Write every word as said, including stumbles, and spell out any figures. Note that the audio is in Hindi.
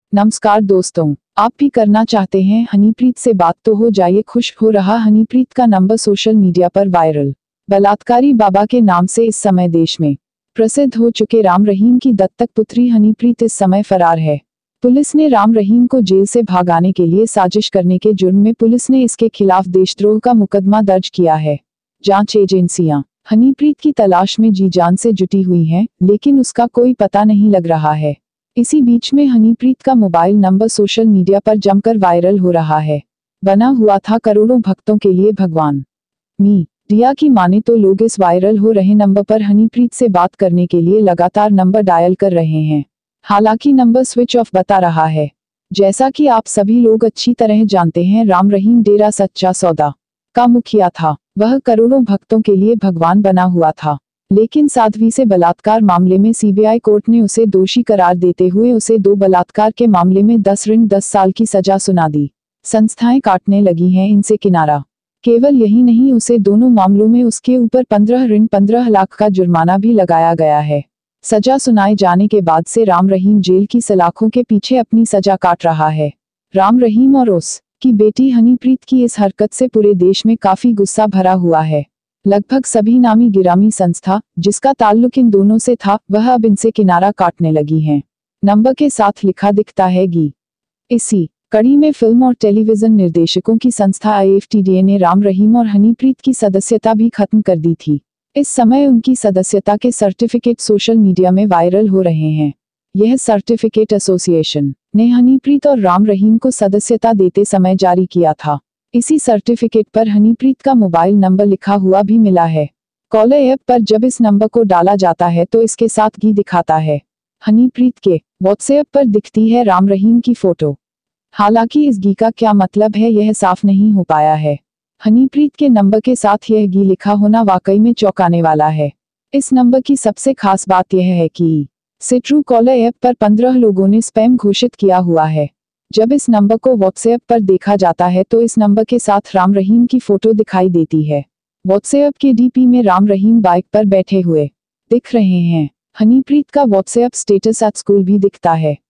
नमस्कार दोस्तों, आप भी करना चाहते हैं हनीप्रीत से बात तो हो जाइए खुश। हो रहा हनीप्रीत का नंबर सोशल मीडिया पर वायरल। बलात्कारी बाबा के नाम से इस समय देश में प्रसिद्ध हो चुके राम रहीम की दत्तक पुत्री हनीप्रीत इस समय फरार है। पुलिस ने राम रहीम को जेल से भागाने के लिए साजिश करने के जुर्म में पुलिस ने इसके खिलाफ देशद्रोह का मुकदमा दर्ज किया है। जांच एजेंसियां हनीप्रीत की तलाश में जी जान से जुटी हुई हैं, लेकिन उसका कोई पता नहीं लग रहा है। इसी बीच में हनीप्रीत का मोबाइल नंबर सोशल मीडिया पर जमकर वायरल हो रहा है। बना हुआ था करोड़ों भक्तों के लिए भगवान। मीडिया की माने तो लोग इस वायरल हो रहे नंबर पर हनीप्रीत से बात करने के लिए लगातार नंबर डायल कर रहे हैं। हालांकि नंबर स्विच ऑफ बता रहा है। जैसा कि आप सभी लोग अच्छी तरह जानते हैं, राम रहीम डेरा सच्चा सौदा का मुखिया था। वह करोड़ों भक्तों के लिए भगवान बना हुआ था, लेकिन साध्वी से बलात्कार मामले में सीबीआई कोर्ट ने उसे दोषी करार देते हुए उसे दो बलात्कार के मामले में दस ऋण दस साल की सजा सुना दी। संस्थाएं काटने लगी हैं इनसे किनारा। केवल यही नहीं, उसे दोनों मामलों में उसके ऊपर पंद्रह ऋण पंद्रह लाख का जुर्माना भी लगाया गया है। सजा सुनाए जाने के बाद से राम रहीम जेल की सलाखों के पीछे अपनी सजा काट रहा है। राम रहीम और उस की बेटी हनीप्रीत की इस हरकत से पूरे देश में काफी गुस्सा भरा हुआ है। लगभग सभी नामी गिरामी संस्था जिसका ताल्लुक इन दोनों से था, वह अब इनसे किनारा काटने लगी हैं। नंबर के साथ लिखा दिखता है गी। इसी कड़ी में फिल्म और टेलीविजन निर्देशकों की संस्था I F T D A ने राम रहीम और हनीप्रीत की सदस्यता भी खत्म कर दी थी। इस समय उनकी सदस्यता के सर्टिफिकेट सोशल मीडिया में वायरल हो रहे हैं। यह सर्टिफिकेट एसोसिएशन ने हनीप्रीत और राम रहीम को सदस्यता देते समय जारी किया था। इसी सर्टिफिकेट पर हनीप्रीत का मोबाइल नंबर लिखा हुआ भी मिला है। कॉलर ऐप पर जब इस नंबर को डाला जाता है तो इसके साथ गी दिखाता है। हनीप्रीत के व्हाट्सएप पर दिखती है राम रहीम की फोटो। हालांकि इस गी का क्या मतलब है यह साफ नहीं हो पाया है। हनीप्रीत के नंबर के साथ यह गी लिखा होना वाकई में चौंकाने वाला है। इस नंबर की सबसे खास बात यह है कि इसे ट्रू कॉलर ऐप पर पंद्रह लोगों ने स्पैम घोषित किया हुआ है। जब इस नंबर को व्हाट्सएप पर देखा जाता है तो इस नंबर के साथ राम रहीम की फोटो दिखाई देती है। व्हाट्सएप के डीपी में राम रहीम बाइक पर बैठे हुए दिख रहे हैं। हनीप्रीत का व्हाट्सएप स्टेटस एट स्कूल भी दिखता है।